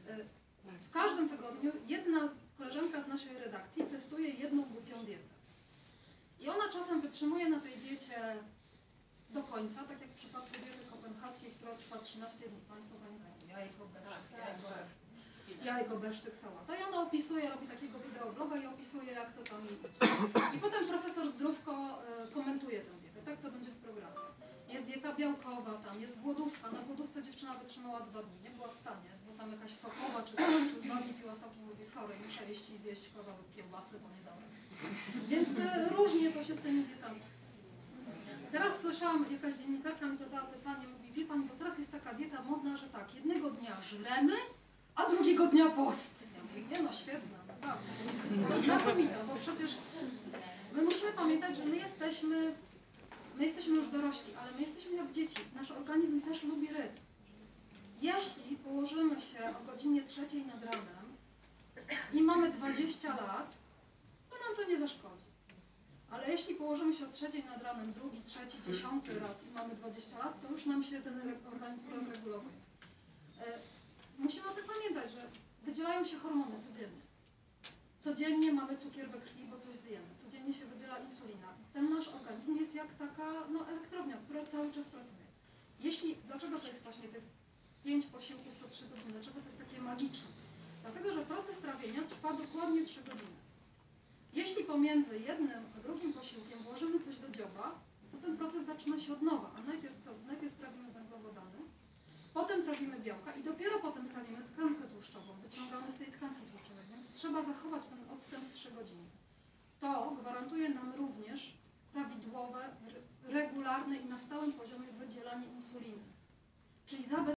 W każdym tygodniu jedna koleżanka z naszej redakcji testuje jedną głupią dietę. I ona czasem wytrzymuje na tej diecie do końca, tak jak w przypadku diety kopenhaskiej, która trwa 13 dni. Państwo pamiętają, jajko, besztyk, sałata. I ona opisuje, robi takiego wideobloga i opisuje, jak to tam jej idzie. I potem profesor Zdrówko komentuje tę dietę. Tak to będzie w programie. Jest dieta białkowa, tam jest głodówka. Na głodówce dziewczyna wytrzymała 2 dni, nie była w stanie, bo tam jakaś sokowa czy coś, przez 2 dni piła soki, mówi sorry, muszę iść i zjeść kawałek kiełbasy, bo nie dałem. Więc różnie to się z tymi dietami. Teraz słyszałam, jakaś dziennikarka mi zadała pytanie, mówi, wie pani, bo teraz jest taka dieta modna, że tak, jednego dnia żremy, a drugiego dnia post. Ja mówię, nie no, świetna, naprawdę. Znakomita, bo przecież my musimy pamiętać, że my jesteśmy już dorośli, ale my jesteśmy jak dzieci. Nasz organizm też lubi rytm. Jeśli położymy się o godzinie 3 nad ranem i mamy 20 lat, to nam to nie zaszkodzi. Ale jeśli położymy się o 3 nad ranem, 2., 3., 10. raz i mamy 20 lat, to już nam się ten organizm rozregulowuje. Musimy o tym pamiętać, że wydzielają się hormony codziennie. Codziennie mamy cukier we krwi, bo coś zjemy. Codziennie się wydziela insulina. Ten nasz organizm jest jak taka elektrownia, która cały czas pracuje. Dlaczego to jest właśnie tych 5 posiłków co 3 godziny? Dlaczego to jest takie magiczne? Dlatego, że proces trawienia trwa dokładnie 3 godziny. Jeśli pomiędzy jednym a drugim posiłkiem włożymy coś do dzioba, to ten proces zaczyna się od nowa. A najpierw co? Najpierw trawimy węglowodany, potem trawimy białka i dopiero potem trawimy tkankę tłuszczową. Wyciągamy z tej tkanki tłuszczowej, więc trzeba zachować ten odstęp 3 godziny. To gwarantuje nam również prawidłowe, regularne i na stałym poziomie wydzielanie insuliny. Czyli